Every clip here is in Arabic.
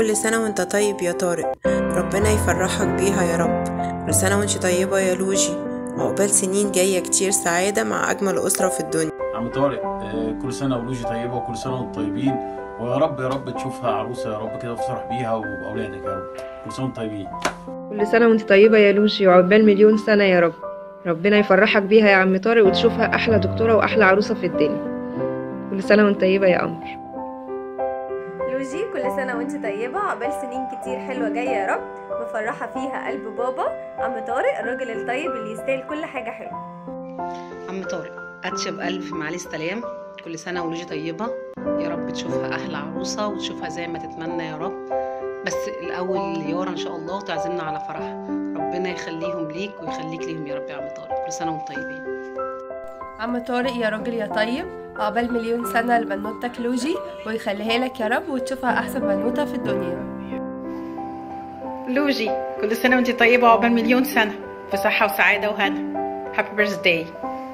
كل سنة وانت طيب يا طارق، ربنا يفرحك بيها يا رب. كل سنة وانت طيبة يا لوجي، وعقبال سنين جاية كتير سعادة مع أجمل أسرة في الدنيا. عم طارق، كل سنة ولوجي طيبة وكل سنة وانتم طيبين، ويا رب يا رب تشوفها عروسة يا رب كده وتفرح بيها وبأولادك يا رب. كل سنة وانتم طيبين. كل سنة وانت طيبة يا لوجي وعقبال مليون سنة يا رب. ربنا يفرحك بيها يا عم طارق وتشوفها أحلى دكتورة وأحلى عروسة في الدنيا. كل سنة وانت طيبة يا قمر. لوجي كل سنة وانت طيبة، عقبال سنين كتير حلوة جاية يا رب، مفرحة فيها قلب بابا عم طارق الراجل الطيب اللي يستاهل كل حاجة حلوة. عم طارق أتشب ألف معالي السلام، كل سنة ولوجي طيبة، يا رب تشوفها أحلى عروسة وتشوفها زي ما تتمنى يا رب. بس الأول يارا إن شاء الله تعزمنا على فرح، ربنا يخليهم ليك ويخليك ليهم يا رب يا عم طارق. كل سنة وانتم طيبين. عم طارق يا راجل يا طيب، عقبال مليون سنة لبنوتك لوجي ويخليها لك يا رب وتشوفها أحسن بنوتة في الدنيا. لوجي كل سنة وانت طيبة وعقبال مليون سنة في صحة وسعادة وهنا. هابي بيرثداي.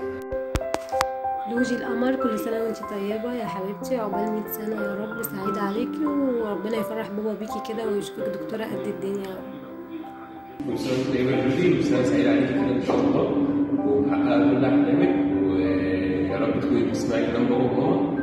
لوجي القمر كل سنة وانت طيبة يا حبيبتي، عقبال 100 سنة يا رب سعيدة عليكي، وربنا يفرح بابا بيكي كده ويشوفك دكتورة قد الدنيا يا رب. كل سنة وانت طيبة يا لوجي، وسنة سعيدة عليكي كده إن شاء الله، ومحققة كل أحلامك، ويا رب تكوني بتسمعي كلام بابا وماما،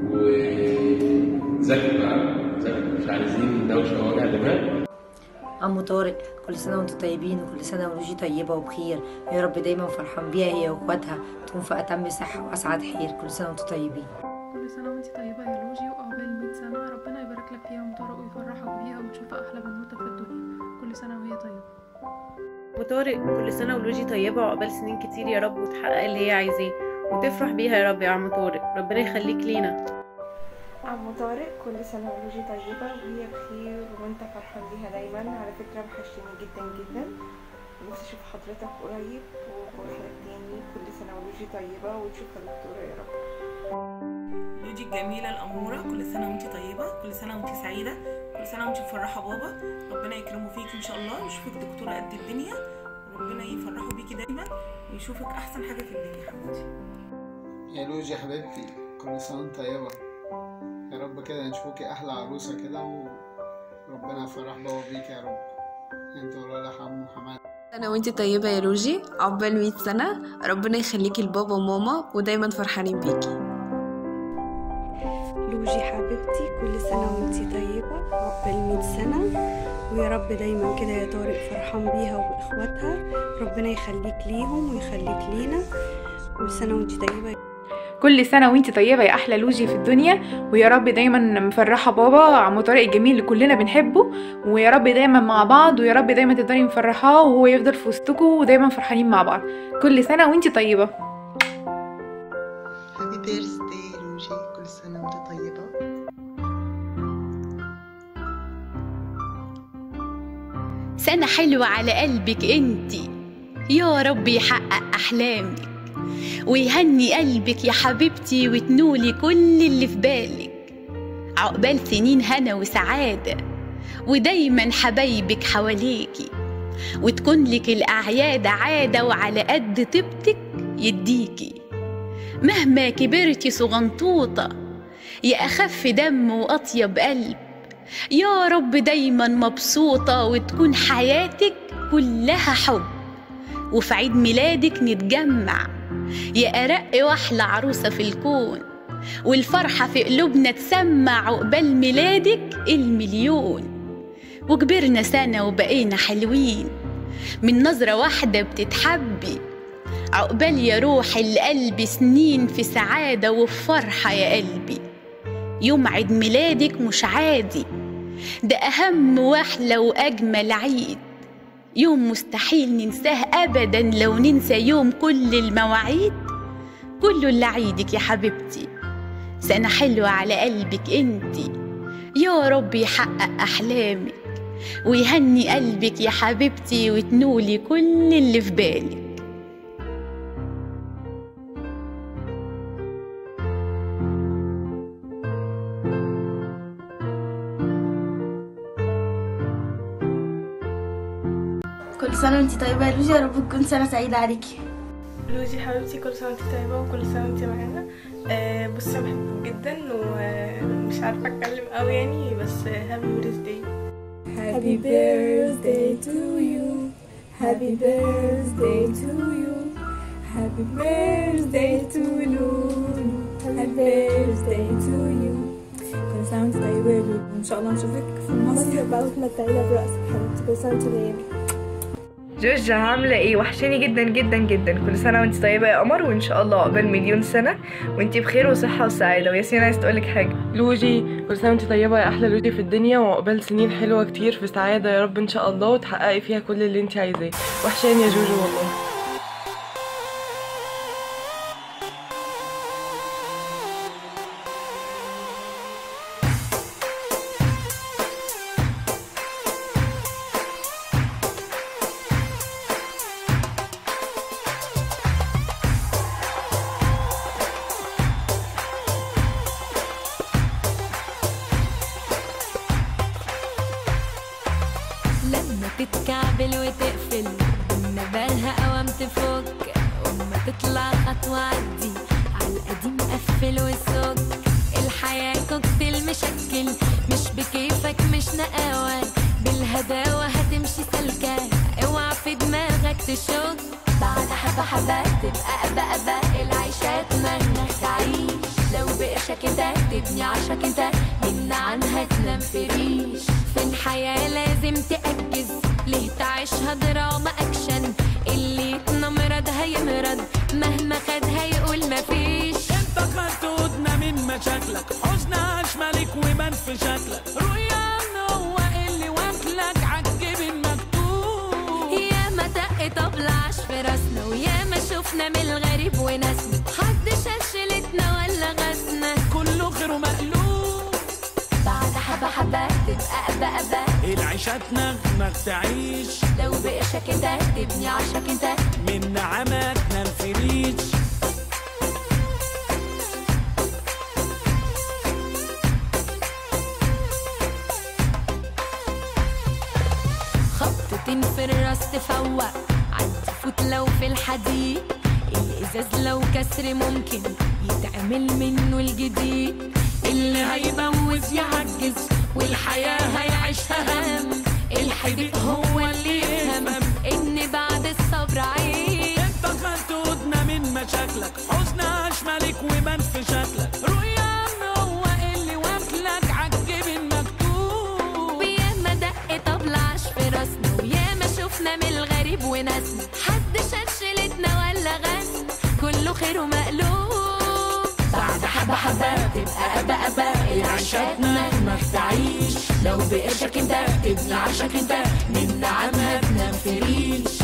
وذاكري بقى ذاكري، مش عايزين دوشة ووجع دماغ. عم طارق كل سنة وانتم طيبين، وكل سنة ولوجي طيبة وبخير، يا رب دايما فرحان بيها هي واخواتها، تكون في أتم صحة وأسعد خير. كل سنة وانتم طيبين. كل سنة وانت طيبة يا لوجي وعقبال 100 سنة، ربنا يبارك لك فيها عم طارق ويفرحك بيها وتشوفها أحلى بنوتة في الدنيا. كل سنة وهي طيبة. عم طارق كل سنة ولوجي طيبة وعقبال سنين كتير يا رب وتحقق اللي هي عايزاه وتفرح بيها يا رب يا عم طارق، ربنا يخليك لينا. عم طارق كل سنة ولوجي طيبة وهي بخير وانت فرحان بيها دايما. على فكرة وحشتني جدا جدا، نفسي اشوف حضرتك قريب وفرحة تاني. كل سنة ولوجي طيبة وتشوفها دكتورة يا رب. لوجي الجميلة الأمورة كل سنة وانت طيبة، كل سنة وانت سعيدة، كل سنة وانت مفرحة بابا، ربنا يكرمه فيك ان شاء الله ويشوفك دكتورة قد الدنيا، وربنا يفرحوا بيكي دايما ويشوفك احسن حاجة في الدنيا حبيبتي. يا لوجي حبيبتي كل سنة وانت طيبة، يا رب كده نشوفكي احلى عروسة كده، وربنا يفرح بابا بيك يا رب، انت ولا حمو وحماد. سنة وانت طيبة يا لوجي، عقبال 100 سنة، ربنا يخليكي لبابا وماما ودايما فرحانين بيكي. لوجي حبيبتي كل سنة وانت طيبة عقبال 100 سنة، ويا رب دايما كده يا طارق فرحان بيها وبإخواتها، ربنا يخليك ليهم ويخليك لينا. كل سنة وانت طيبة. كل سنة وانت طيبة يا أحلى لوجي في الدنيا، ويا رب دايما مفرحة بابا عم طارق الجميل اللي كلنا بنحبه، ويا رب دايما مع بعض، ويا رب دايما تقدري مفرحاه وهو يفضل في وسطكم ودايما فرحانين مع بعض. كل سنة وانت طيبة. هابي بيرثداي لوجي، كل سنة وانت طيبة. سنة حلوة على قلبك انتي، يا رب يحقق أحلامك ويهني قلبك يا حبيبتي وتنولي كل اللي في بالك. عقبال سنين هنا وسعادة ودايما حبايبك حواليكي، وتكون لك الأعياد عادة وعلى قد طيبتك يديكي. مهما كبرتي صغنطوطة يا أخف دم وأطيب قلب، يا رب دايما مبسوطة وتكون حياتك كلها حب، وفي عيد ميلادك نتجمع يا أرق وأحلى عروسة في الكون، والفرحة في قلوبنا تسمع عقبال ميلادك المليون. وكبرنا سنة وبقينا حلوين من نظرة واحدة بتتحبي، عقبال يا روح القلب سنين في سعادة وفي فرحة يا قلبي. يوم عيد ميلادك مش عادي، ده أهم وأحلى وأجمل عيد، يوم مستحيل ننساه أبدا لو ننسى يوم كل المواعيد. كله اللي عيدك يا حبيبتي، سنة حلوة على قلبك انتي، يا رب يحقق أحلامك ويهني قلبك يا حبيبتي وتنولي كل اللي في بالك. كل سنة وانتي طيبة يا لوجي، يا رب تكون سنة سعيدة عليكي. لوجي حبيبتي، كل سنة وانت طيبة وكل سنة وانت معانا. بصي انا بحبك جدا ومش عارفة اتكلم قوي يعني، بس هابي بيرثداي. Happy birthday to you, happy birthday to you, happy birthday to Lulu, happy birthday to you. كل سنة وانت طيبة يا لولو، وإن شاء الله نشوفك في المصيف بقى وتمتعينا برأسك حبيبتي. كل سنة وانت طيبة. جوجة عاملة ايه؟ وحشاني جدا جدا جدا. كل سنة وانت طيبة يا قمر، وان شاء الله عقبال مليون سنة وانت بخير وصحة وسعادة. وياسين عايز تقولك حاجة. لوجي كل سنة وانت طيبة يا أحلى لوجي في الدنيا، وعقبال سنين حلوة كتير في سعادة يا رب إن شاء الله، وتحققي فيها كل اللي انت عايزاه. وحشاني يا جوجو والله. لما تتكعبل وتقفل بالها قوام تفك، وما تطلع خطوة عدي عالقديم قفل وسك. الحياة كوكتيل مشكل، مش بكيفك مش نقاوة، بالهداوة هتمشي سلكة، اوعى في دماغك تشك. بعد حبة حبة تبقى أبا العيشة اتمنى تعيش، لو بقشك انت تبني عشاك انت، من عنها تنام في ريش. في الحياة لازم تأجز، ليه تعيشها دراما أكشن، اللي يتنمرض هيمرض، مهما خد هيقول مفيش. انت خدودنا من مشاكلك، حزن أشملك وبان في شكلك، رؤيانا هو اللي واكلك عالجيب المكتوب. ياما دق طبلعش في راسنا، وياما شفنا من الغريب وناسنا، حد شلشلتنا ولا غسنا، كله خير ومقلوب. بعد حبة حبة تبقى أبا العيشة تنغنغ تعيش، لو بقشك انت تبني عشاك انت، من نعمك تنام في ريش. خبطتين في الراس تفوق، عدي فوت لو في الحديد، الإزاز لو كسر ممكن يتعمل منه الجديد. اللي هيبوز يعجز، والحياة هيعيشها هم، الحديق هو اللي يفهم إن بعد الصبر عيد. انت خدودنا من مشاكلك، حزن أشملك وبان في شكلك، رؤيانا هو اللي واكلك عالجيب المكتوب. وياما دق طبلعش في راسنا، وياما شفنا من الغريب وناسنا، حد شلشلتنا ولا غسنا، كله خير ومقلوب. بعد حبة حبة تبقى أبا العيشة تنغنغ تعيش، لو بقرشك انت تبني عشاك انت، من نعمها تنام في ريش.